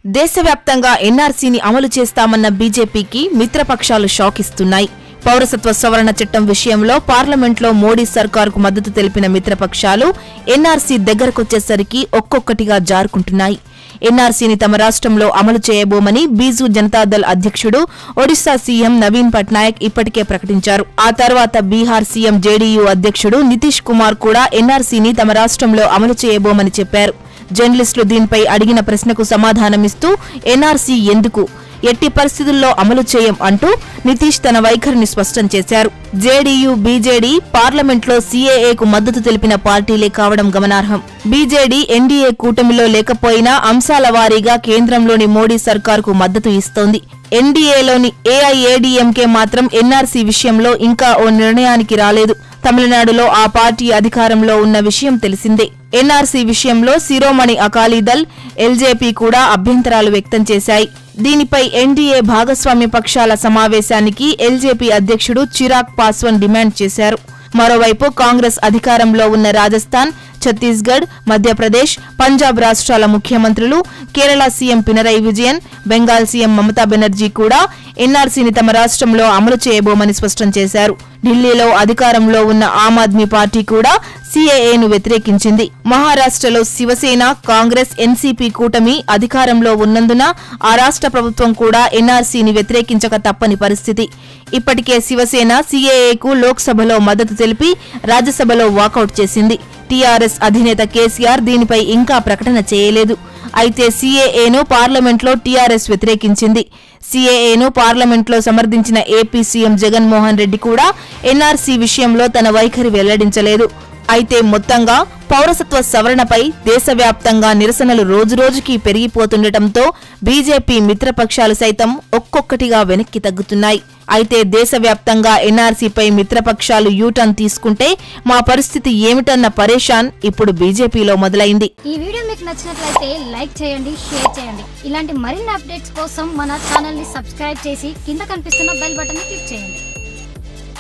దేశవ్యాప్తంగా ఎన్ఆర్సీని అమలు చేస్తామన్న బీజేపీకి మిత్రపక్షాలు షాక్ ఇస్తున్నాయి. పౌరసత్వ సవరణ చట్టం విషయంలో పార్లమెంట్లో మోడీ సర్కారుకు మద్దతు తెలిపిన మిత్రపక్షాలు ఎన్ఆర్సీ దగ్గరకొచ్చేసరికి ఒక్కొక్కటిగా జారుకుంటున్నాయి. ఎన్ఆర్సీని తమ రాష్ట్రంలో అమలు చేయబోమని బీజూ జనతాదళ్ అధ్యక్షుడు ఒడిశా సీఎం నవీన్ పట్నాయక్ ఇప్పటికే ప్రకటించారు. ఆ తర్వాత బీహార్ సీఎం జేడీయూ అధ్యక్షుడు నితీష్ కుమార్ కూడా ఎన్ఆర్సీని తమ రాష్ట్రంలో అమలు చేయబోమని చెప్పారు. జర్నలిస్టులు దీనిపై అడిగిన ప్రశ్నకు సమాధానమిస్తూ ఎన్ఆర్సీ ఎందుకు, ఎట్టి పరిస్థితుల్లో అమలు చేయం అంటూ నితీష్ తన వైఖరిని స్పష్టం చేశారు. జేడీయూ, బీజేడీ పార్లమెంట్లో సీఏఏకు మద్దతు తెలిపిన పార్టీలే కావడం గమనార్హం. బీజేడీ ఎన్డీఏ కూటమిలో లేకపోయినా అంశాల వారీగా కేంద్రంలోని మోడీ సర్కారుకు మద్దతు ఇస్తోంది. ఎన్డీఏలోని ఏఐఏడీఎంకే మాత్రం ఎన్ఆర్సీ విషయంలో ఇంకా ఓ నిర్ణయానికి రాలేదు. తమిళనాడులో ఆ పార్టీ అధికారంలో ఉన్న విషయం తెలిసిందే. ఎన్ఆర్సీ విషయంలో శిరోమణి అకాలీదళ్, ఎల్జేపీ కూడా అభ్యంతరాలు వ్యక్తం చేశాయి. దీనిపై ఎన్డీఏ భాగస్వామ్య పక్షాల సమావేశానికి ఎల్జేపీ అధ్యక్షుడు చిరాగ్ పాస్వాన్ డిమాండ్ చేశారు. మరోవైపు కాంగ్రెస్ అధికారంలో ఉన్న రాజస్థాన్, ఛత్తీస్గఢ్, మధ్యప్రదేశ్, పంజాబ్ రాష్ట్రాల ముఖ్యమంత్రులు, కేరళ సీఎం పినరయి విజయన్, బెంగాల్ సీఎం మమతా బెనర్జీ కూడా ఎన్ఆర్సీని తమ రాష్ట్రంలో అమలు చేయబోమని స్పష్టం చేశారు. ఢిల్లీలో అధికారంలో ఉన్న ఆమ్ ఆద్మీ పార్టీ కూడా సీఏఏను వ్యతిరేకించింది. మహారాష్ట్రలో శివసేన, కాంగ్రెస్, ఎన్సీపీ కూటమి అధికారంలో ఉన్నందున ఆ రాష్ట్ర ప్రభుత్వం కూడా ఎన్ఆర్సీని వ్యతిరేకించక తప్పని పరిస్థితి. ఇప్పటికే శివసేన సీఏఏకు లోక్సభలో మద్దతు తెలిపి రాజ్యసభలో వాకౌట్ చేసింది. టీఆర్ఎస్ అధినేత కేసీఆర్ దీనిపై ఇంకా ప్రకటన చేయలేదు. అయితే సీఏఏను పార్లమెంట్లో టీఆర్ఎస్ వ్యతిరేకించింది. సీఏఏను పార్లమెంట్లో సమర్థించిన ఏపీ సీఎం జగన్మోహన్ రెడ్డి కూడా ఎన్ఆర్సీ విషయంలో తన వైఖరి వెల్లడించలేదు. అయితే మొత్తంగా పౌరసత్వ సవరణపై దేశవ్యాప్తంగా నిరసనలు రోజురోజుకీ పెరిగిపోతుండటంతో బీజేపీ మిత్రపక్షాలు సైతం ఒక్కొక్కటిగా వెనక్కి తగ్గుతున్నాయి. అయితే దేశవ్యాప్తంగా ఎన్ఆర్సీపై మిత్రపక్షాలు యూటర్న్ తీసుకుంటే మా పరిస్థితి ఏమిటన్న పరేషాన్ ఇప్పుడు బీజేపీలో మొదలైంది. ఈ వీడియో మీకు నచ్చినట్లయితే లైక్ చేయండి, షేర్ చేయండి. ఇలాంటి మరిన్ని అప్డేట్స్ కోసం మన ఛానల్ ని సబ్స్క్రైబ్ చేసి కింద కనిపిస్తున్న బెల్ బటన్ ని క్లిక్ చేయండి.